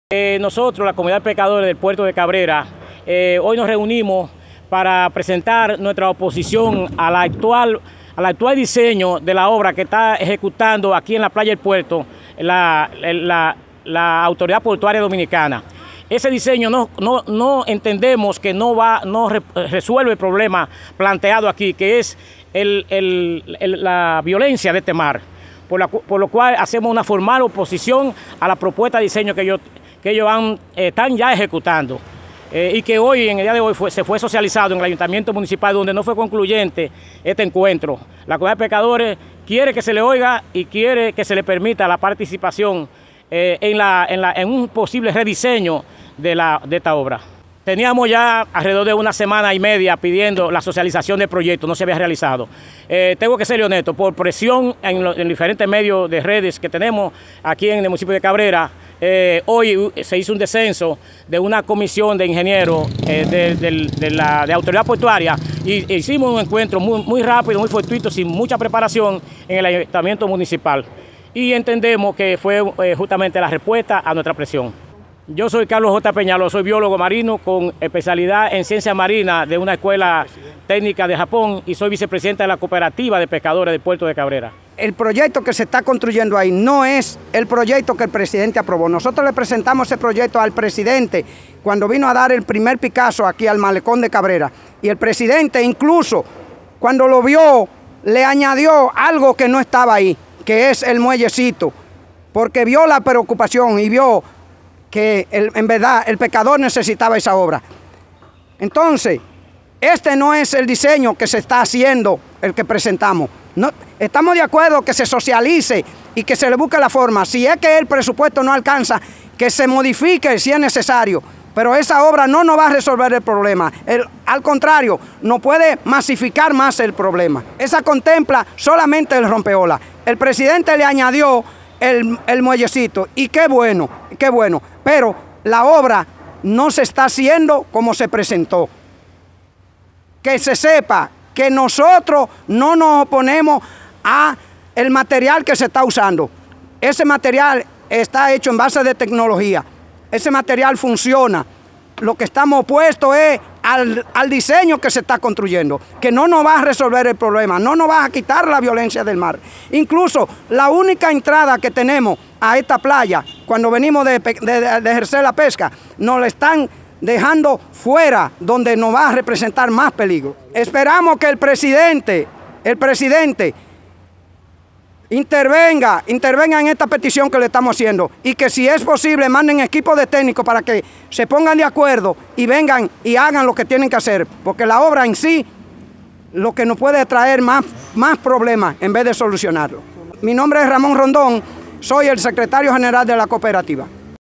Nosotros, la comunidad de pescadores del puerto de Cabrera, hoy nos reunimos para presentar nuestra oposición al actual diseño de la obra que está ejecutando aquí en la playa del puerto la Autoridad Portuaria Dominicana. Ese diseño no entendemos que no resuelve el problema planteado aquí, que es la violencia de este mar, por lo cual hacemos una formal oposición a la propuesta de diseño que ellos están ya ejecutando. Y que hoy, en el día de hoy, se fue socializado en el Ayuntamiento Municipal, donde no fue concluyente este encuentro. La comunidad de pescadores quiere que se le oiga y quiere que se le permita la participación en un posible rediseño de esta obra. Teníamos ya alrededor de una semana y media pidiendo la socialización del proyecto, no se había realizado. Tengo que ser honesto, por presión en diferentes medios de redes que tenemos aquí en el municipio de Cabrera, hoy se hizo un descenso de una comisión de ingenieros de Autoridad Portuaria y hicimos un encuentro muy rápido, muy fortuito, sin mucha preparación en el Ayuntamiento Municipal. Y entendemos que fue justamente la respuesta a nuestra presión. Yo soy Carlos J. Peñaló, soy biólogo marino con especialidad en ciencia marina de una escuela técnica de Japón y soy vicepresidente de la cooperativa de pescadores del puerto de Cabrera. El proyecto que se está construyendo ahí no es el proyecto que el presidente aprobó. Nosotros le presentamos ese proyecto al presidente cuando vino a dar el primer Picasso aquí al malecón de Cabrera. Y el presidente incluso cuando lo vio le añadió algo que no estaba ahí, que es el muellecito, porque vio la preocupación y vio que en verdad el pescador necesitaba esa obra. Entonces, este no es el diseño que se está haciendo, el que presentamos. No, estamos de acuerdo que se socialice y que se le busque la forma. Si es que el presupuesto no alcanza, que se modifique si es necesario. Pero esa obra no nos va a resolver el problema. Al contrario, no puede masificar más el problema. Esa contempla solamente el rompeolas. El presidente le añadió el muellecito y qué bueno. Pero la obra no se está haciendo como se presentó. Que se sepa que nosotros no nos oponemos a el material que se está usando. Ese material está hecho en base de tecnología. Ese material funciona. Lo que estamos opuestos es al diseño que se está construyendo, que no nos va a resolver el problema, no nos va a quitar la violencia del mar. Incluso la única entrada que tenemos a esta playa, cuando venimos de ejercer la pesca, nos la están dejando fuera, donde nos va a representar más peligro. Esperamos que el presidente intervenga en esta petición que le estamos haciendo y que si es posible manden equipos de técnicos para que se pongan de acuerdo y vengan y hagan lo que tienen que hacer, porque la obra en sí lo que nos puede traer más problemas en vez de solucionarlo. Mi nombre es Ramón Rondón, soy el secretario general de la cooperativa.